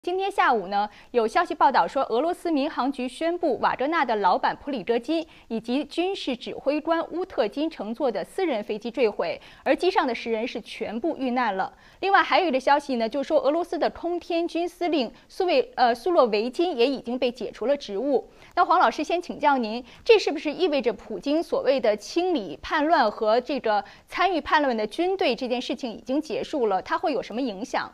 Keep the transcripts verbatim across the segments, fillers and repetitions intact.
今天下午呢，有消息报道说，俄罗斯民航局宣布，瓦格纳的老板普里戈金以及军事指挥官乌特金乘坐的私人飞机坠毁，而机上的十人是全部遇难了。另外还有一个消息呢，就是说俄罗斯的空天军司令苏维呃苏洛维金也已经被解除了职务。那黄老师先请教您，这是不是意味着普京所谓的清理叛乱和这个参与叛乱的军队这件事情已经结束了？它会有什么影响？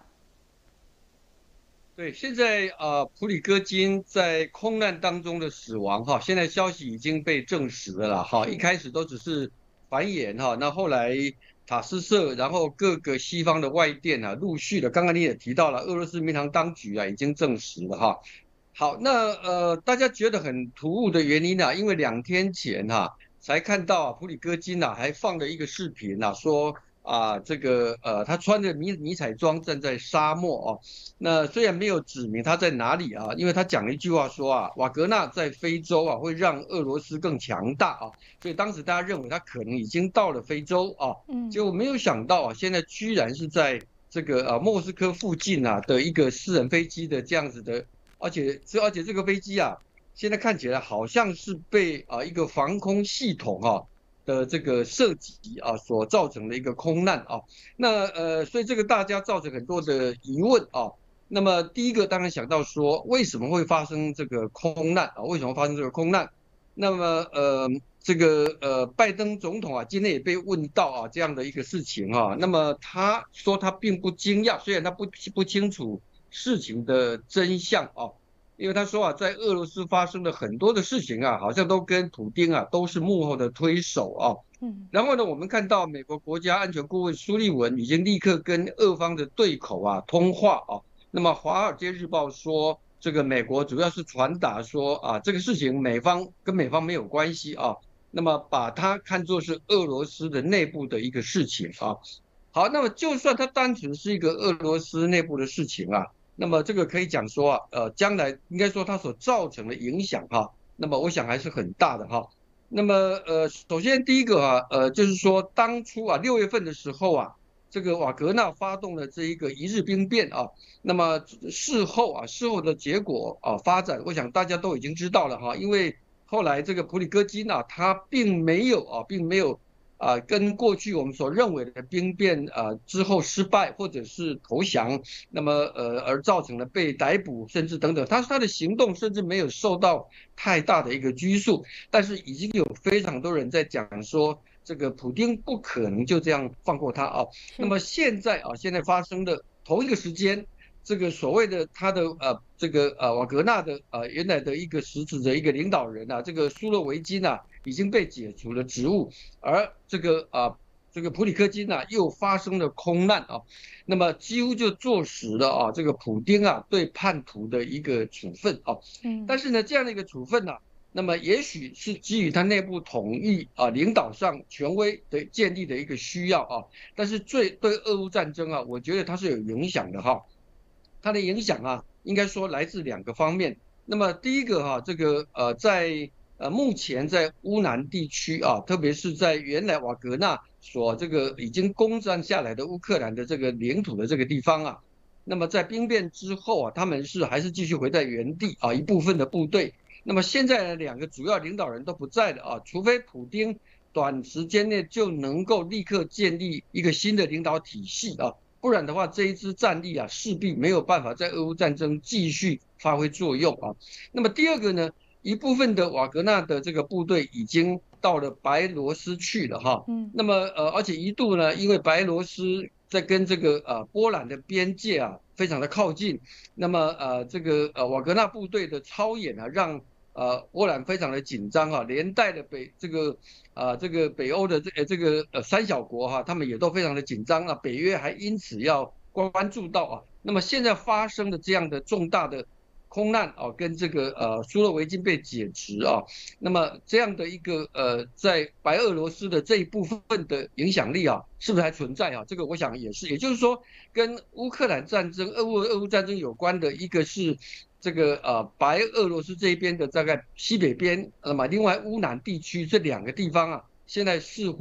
对，现在呃，普里戈金在空难当中的死亡哈，现在消息已经被证实了啦哈。一开始都只是传言哈，那后来塔斯社，然后各个西方的外电啊，陆续的，刚刚你也提到了，俄罗斯民航当局啊已经证实了哈。好，那呃，大家觉得很突兀的原因啊，因为两天前哈、才看到啊，普里戈金呐、还放了一个视频呐、说啊，这个呃，他穿着迷迷彩装站在沙漠哦。那虽然没有指明他在哪里啊，因为他讲了一句话说啊，瓦格纳在非洲啊会让俄罗斯更强大啊，所以当时大家认为他可能已经到了非洲啊， 嗯。 结果没有想到啊，现在居然是在这个呃莫斯科附近啊的一个私人飞机的这样子的。而且这而且这个飞机啊，现在看起来好像是被啊一个防空系统啊的这个射击啊所造成的一个空难啊。那呃，所以这个大家造成很多的疑问啊。那么第一个当然想到说，为什么会发生这个空难啊？为什么发生这个空难？那么呃，这个呃，拜登总统啊，今天也被问到啊这样的一个事情啊。那么他说他并不惊讶，虽然他不不清楚事情的真相啊，因为他说啊，在俄罗斯发生的很多的事情啊，好像都跟普丁啊都是幕后的推手啊。 嗯。 然后呢，我们看到美国国家安全顾问苏利文已经立刻跟俄方的对口啊通话啊。那么《华尔街日报》说，这个美国主要是传达说啊，这个事情美方跟美方没有关系啊，那么把它看作是俄罗斯的内部的一个事情啊。好，那么就算它单纯是一个俄罗斯内部的事情啊，那么这个可以讲说啊，呃，将来应该说它所造成的影响哈、那么我想还是很大的哈。那么呃，首先第一个啊，呃，就是说当初啊六月份的时候啊，这个瓦格纳发动了这一个一日兵变啊，那么事后啊，事后的结果啊发展，我想大家都已经知道了哈，因为后来这个普里戈金啊，他并没有啊，并没有啊，跟过去我们所认为的兵变啊之后失败或者是投降，那么呃而造成了被逮捕，甚至等等，他他的行动甚至没有受到太大的一个拘束，但是已经有非常多人在讲说，这个普丁不可能就这样放过他啊。那是。 么现在啊，现在发生的同一个时间。这个所谓的他的呃这个呃瓦格纳的呃原来的一个实质的一个领导人啊，这个苏洛维金啊已经被解除了职务，而这个啊、呃、这个普里科金啊又发生了空难啊，那么几乎就坐实了啊这个普丁啊对叛徒的一个处分啊。但嗯。 是呢这样的一个处分呢、啊，那么也许是基于他内部统一啊领导上权威的建立的一个需要啊，但是最对俄乌战争啊，我觉得它是有影响的哈。它的影响啊，应该说来自两个方面。那么第一个哈、啊，这个呃，在呃目前在乌南地区啊，特别是在原来瓦格纳所这个已经攻占下来的乌克兰的这个领土的这个地方啊，那么在兵变之后啊，他们是还是继续回在原地啊，一部分的部队。那么现在呢，两个主要领导人都不在了啊，除非普丁短时间内就能够立刻建立一个新的领导体系啊。不然的话，这一支战力啊，势必没有办法在俄乌战争继续发挥作用啊。那么第二个呢，一部分的瓦格纳的这个部队已经到了白罗斯去了哈。 嗯。 那么呃，而且一度呢，因为白罗斯在跟这个呃波兰的边界啊非常的靠近，那么呃这个呃瓦格纳部队的操演啊，让呃波兰非常的紧张啊，连带的北这个啊，这个北欧的这呃这个呃三小国哈、啊，他们也都非常的紧张啊，北约还因此要关注到啊。那么现在发生的这样的重大的空难啊，跟这个呃苏洛维金被解职啊，那么这样的一个呃在白俄罗斯的这一部分的影响力啊，是不是还存在啊？这个我想也是，也就是说，跟乌克兰战争、俄乌俄乌战争有关的一个是。这个呃白俄罗斯这一边的大概西北边，那么另外乌南地区这两个地方啊，现在似乎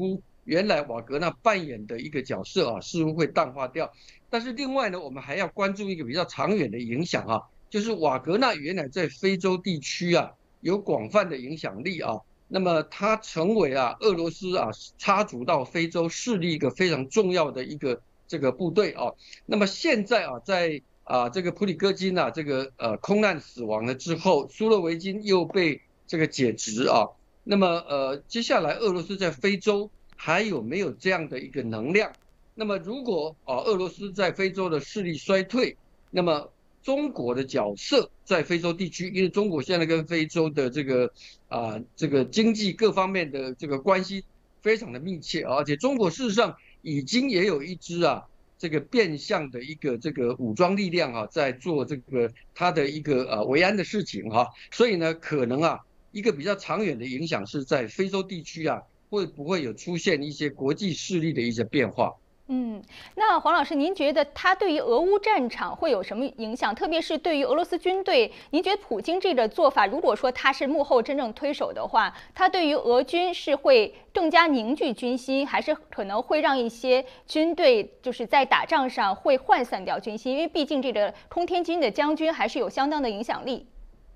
原来瓦格纳扮演的一个角色啊，似乎会淡化掉。但是另外呢，我们还要关注一个比较长远的影响啊，就是瓦格纳原来在非洲地区啊有广泛的影响力啊，那么它成为啊俄罗斯啊插足到非洲势力一个非常重要的一个这个部队啊。那么现在啊，在啊这个普里戈金啊这个呃空难死亡了之后，苏洛维金又被这个解职啊。那么呃接下来俄罗斯在非洲还有没有这样的一个能量？那么如果啊俄罗斯在非洲的势力衰退，那么中国的角色在非洲地区，因为中国现在跟非洲的这个啊这个经济各方面的这个关系非常的密切，而且中国事实上已经也有一支啊这个变相的一个这个武装力量啊在做这个它的一个呃维安的事情哈，所以呢可能啊一个比较长远的影响是在非洲地区啊会不会有出现一些国际势力的一些变化？ 嗯，那黄老师，您觉得它对于俄乌战场会有什么影响？特别是对于俄罗斯军队，您觉得普京这个做法，如果说他是幕后真正推手的话，他对于俄军是会更加凝聚军心，还是可能会让一些军队就是在打仗上会涣散掉军心？因为毕竟这个空天军的将军还是有相当的影响力。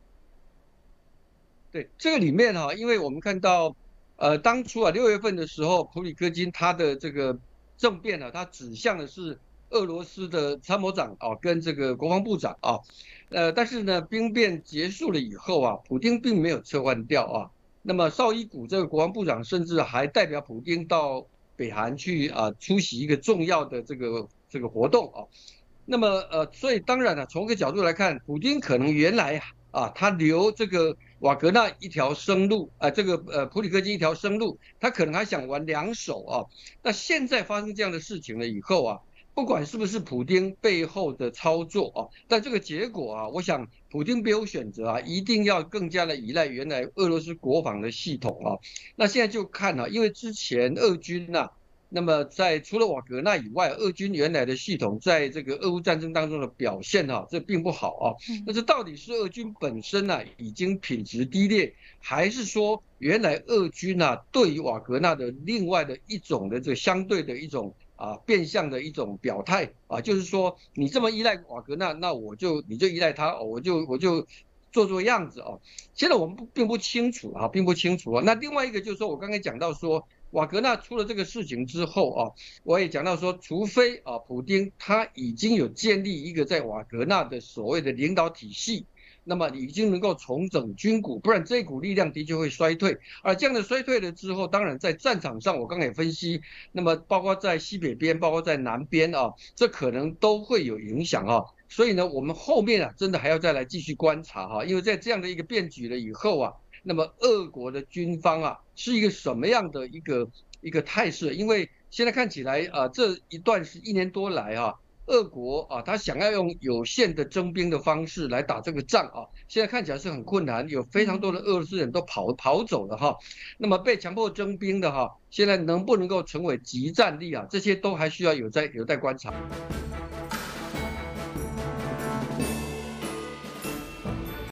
对，这个里面哈、啊，因为我们看到，呃，当初啊六月份的时候，普里戈金他的这个政变呢，他指向的是俄罗斯的参谋长啊，跟这个国防部长啊，呃，但是呢，兵变结束了以后啊，普京并没有撤换掉啊。那么绍伊古这个国防部长甚至还代表普京到北韩去啊出席一个重要的这个这个活动啊。那么呃，所以当然了，从一个角度来看，普京可能原来啊，他留这个瓦格纳一条生路，啊、呃，这个呃普里戈金一条生路，他可能还想玩两手啊。那现在发生这样的事情了以后啊，不管是不是普丁背后的操作啊，但这个结果啊，我想普丁没有选择啊，一定要更加的依赖原来俄罗斯国防的系统啊。那现在就看啊，因为之前俄军呐、啊。那么在除了瓦格纳以外，俄军原来的系统在这个俄乌战争当中的表现哈、啊，这并不好啊。那这到底是俄军本身呢、啊、已经品质低劣，还是说原来俄军呢、啊、对于瓦格纳的另外的一种的这相对的一种啊变相的一种表态啊，就是说你这么依赖瓦格纳，那我就你就依赖他，我就我就做做样子啊。现在我们并不清楚啊，并不清楚啊。那另外一个就是说我刚才讲到说。瓦格纳出了这个事情之后啊，我也讲到说，除非啊，普丁他已经有建立一个在瓦格纳的所谓的领导体系，那么已经能够重整军骨，不然这股力量的确会衰退。而这样的衰退了之后，当然在战场上，我刚才也分析，那么包括在西北边，包括在南边啊，这可能都会有影响啊。所以呢，我们后面啊，真的还要再来继续观察哈、啊，因为在这样的一个变局了以后啊。那么俄国的军方啊，是一个什么样的一个一个态势？因为现在看起来啊，这一段是一年多来啊，俄国啊，他想要用有限的征兵的方式来打这个仗啊，现在看起来是很困难，有非常多的俄罗斯人都跑跑走了哈。那么被强迫征兵的哈，现在能不能够成为集战力啊？这些都还需要有在有待观察。